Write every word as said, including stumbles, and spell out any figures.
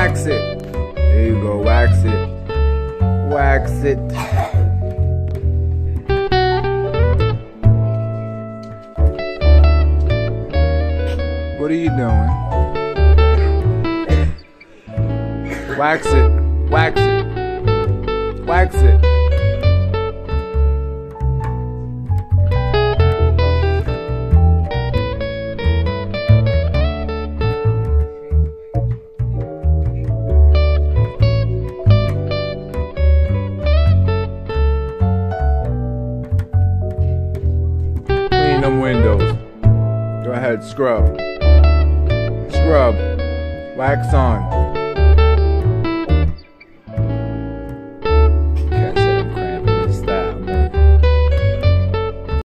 wax it. There you go, wax it. Wax it. What are you doing? Wax it. Wax it. Wax it. Clean them windows. Go ahead, scrub. Scrub. Wax on.